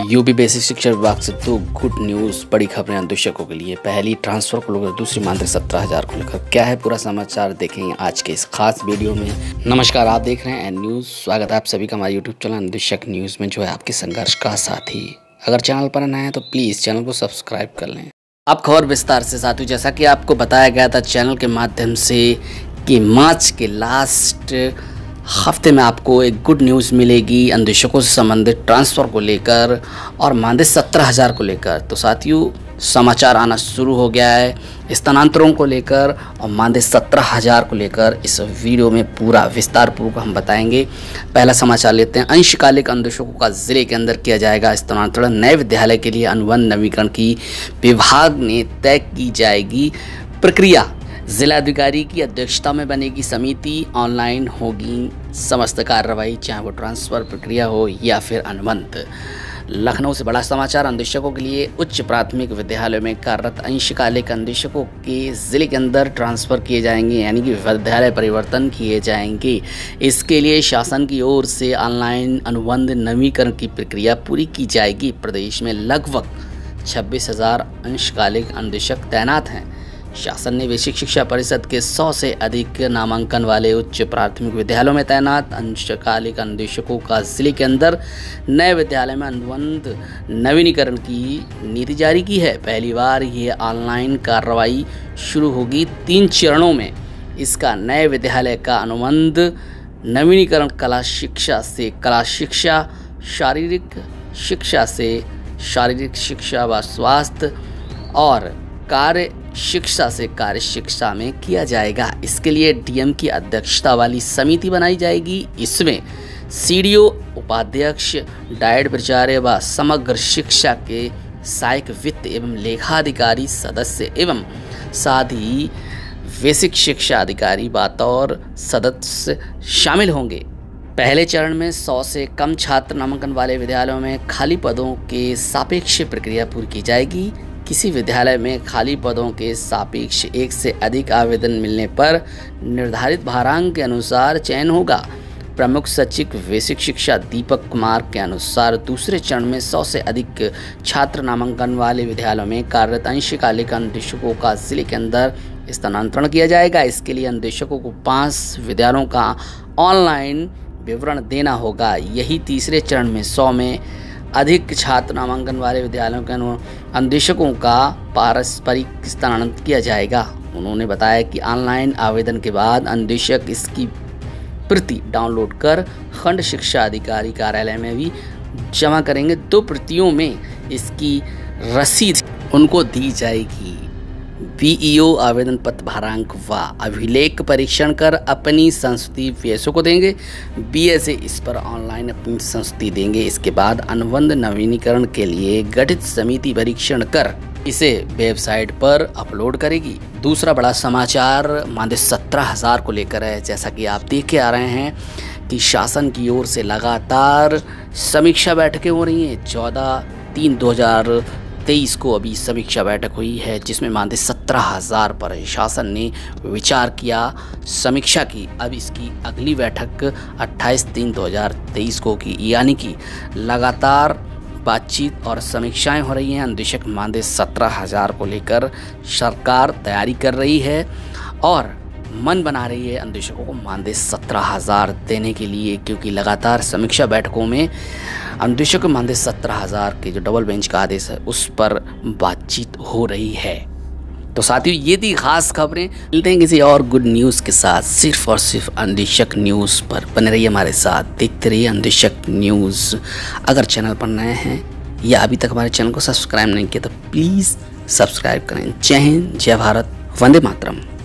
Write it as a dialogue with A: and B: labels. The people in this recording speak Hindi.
A: यूपी बेसिक शिक्षा विभाग से दो गुड न्यूज़, बड़ी खबरें अनुदेशकों के लिए। पहली ट्रांसफर को लेकर, दूसरी मानदेय 17,000 को लेकर। क्या है पूरा समाचार देखेंगे आज के इस खास वीडियो में। नमस्कार, आप देख रहे हैं एन न्यूज़। स्वागत है आप सभी का हमारे यूट्यूब चैनल अनुदेशक न्यूज़ में, जो है आपके संघर्ष का साथी। अगर चैनल पर नए हैं तो प्लीज़ चैनल को सब्सक्राइब कर लें। अब खबर विस्तार से साथियों, जैसा कि आपको बताया गया था चैनल के माध्यम से कि मार्च के लास्ट हफ्ते में आपको एक गुड न्यूज़ मिलेगी अनुदेशकों से संबंधित ट्रांसफ़र को लेकर और मानदेय 17,000 को लेकर। तो साथियों समाचार आना शुरू हो गया है स्थानांतरों को लेकर और मानदेय 17,000 को लेकर। इस वीडियो में पूरा विस्तार पूर्वक हम बताएंगे। पहला समाचार लेते हैं। अंशकालिक अनुदेशकों का जिले के अंदर किया जाएगा स्थानांतरण। नए विद्यालय के लिए अनुबंध नवीकरण की विभाग ने तय की जाएगी प्रक्रिया। जिलाधिकारी की अध्यक्षता में बनेगी समिति। ऑनलाइन होगी समस्त कार्रवाई, चाहे वो ट्रांसफ़र प्रक्रिया हो या फिर अनुबंध। लखनऊ से बड़ा समाचार। अनुदेशकों के लिए उच्च प्राथमिक विद्यालयों में कार्यरत अंशकालिक अनुदेशकों के जिले के अंदर ट्रांसफ़र किए जाएंगे, यानी कि विद्यालय परिवर्तन किए जाएंगे। इसके लिए शासन की ओर से ऑनलाइन अनुबंध नवीकरण की प्रक्रिया पूरी की जाएगी। प्रदेश में लगभग 26,000 अंशकालिक अनुदेशक तैनात हैं। शासन ने बेसिक शिक्षा परिषद के 100 से अधिक नामांकन वाले उच्च प्राथमिक विद्यालयों में तैनात अंशकालिक अनुदेशकों का जिले के अंदर नए विद्यालय में अनुबंध नवीनीकरण की नीति जारी की है। पहली बार ये ऑनलाइन कार्रवाई शुरू होगी 3 चरणों में। इसका नए विद्यालय का अनुबंध नवीनीकरण कला शिक्षा से कला शिक्षा, शारीरिक शिक्षा से शारीरिक शिक्षा व स्वास्थ्य और कार्य शिक्षा से कार्य शिक्षा में किया जाएगा। इसके लिए डीएम की अध्यक्षता वाली समिति बनाई जाएगी। इसमें सीडीओ, उपाध्यक्ष, डायट प्राचार्य व समग्र शिक्षा के सहायक वित्त एवं लेखाधिकारी सदस्य एवं साथ ही बेसिक शिक्षा अधिकारी बतौर सदस्य शामिल होंगे। पहले चरण में 100 से कम छात्र नामांकन वाले विद्यालयों में खाली पदों के सापेक्ष प्रक्रिया पूरी की जाएगी। किसी विद्यालय में खाली पदों के सापेक्ष 1 से अधिक आवेदन मिलने पर निर्धारित भारांक के अनुसार चयन होगा। प्रमुख सचिव बेसिक शिक्षा दीपक कुमार के अनुसार दूसरे चरण में 100 से अधिक छात्र नामांकन वाले विद्यालयों में कार्यरत अंशकालिक अनुदेशकों का जिले के अंदर स्थानांतरण किया जाएगा। इसके लिए अनुदेशकों को 5 विद्यालयों का ऑनलाइन विवरण देना होगा। यही तीसरे चरण में 100 में अधिक छात्र नामांकन वाले विद्यालयों के अनुदेशकों का पारस्परिक स्थानांतरण किया जाएगा। उन्होंने बताया कि ऑनलाइन आवेदन के बाद अनुदेशक इसकी प्रति डाउनलोड कर खंड शिक्षा अधिकारी कार्यालय में भी जमा करेंगे। 2 प्रतियों में इसकी रसीद उनको दी जाएगी। बीईओ आवेदन पत्र भारांक व अभिलेख परीक्षण कर अपनी संस्तुति पीएसओ को देंगे। बीएसए इस पर ऑनलाइन अपनी संस्तुति देंगे। इसके बाद अनुबंध नवीनीकरण के लिए गठित समिति परीक्षण कर इसे वेबसाइट पर अपलोड करेगी। दूसरा बड़ा समाचार मानदेय 17,000 को लेकर है। जैसा कि आप देख के आ रहे हैं कि शासन की ओर से लगातार समीक्षा बैठकें हो रही हैं। 14/3/2023 को अभी समीक्षा बैठक हुई है, जिसमें मानदेय 17,000 पर शासन ने विचार किया, समीक्षा की। अब इसकी अगली बैठक 28/3/2023 को की, यानी कि लगातार बातचीत और समीक्षाएं हो रही हैं। अनुदेशक मानदेय 17,000 को लेकर सरकार तैयारी कर रही है और मन बना रही है अनुदेशकों को मानदेय 17,000 देने के लिए, क्योंकि लगातार समीक्षा बैठकों में अनुदेशक को मानदेय 17,000 के जो डबल बेंच का आदेश है उस पर बातचीत हो रही है। तो साथियों ये थी खास खबरें। मिलते हैं किसी और गुड न्यूज़ के साथ, सिर्फ और सिर्फ अनुदेशक न्यूज़ पर। बने रहिए हमारे साथ, देखते रहिए अनुदेशक न्यूज़। अगर चैनल पर नए हैं या अभी तक हमारे चैनल को सब्सक्राइब नहीं किया तो प्लीज़ सब्सक्राइब करें। जय हिंद, जय भारत, वंदे मातरम।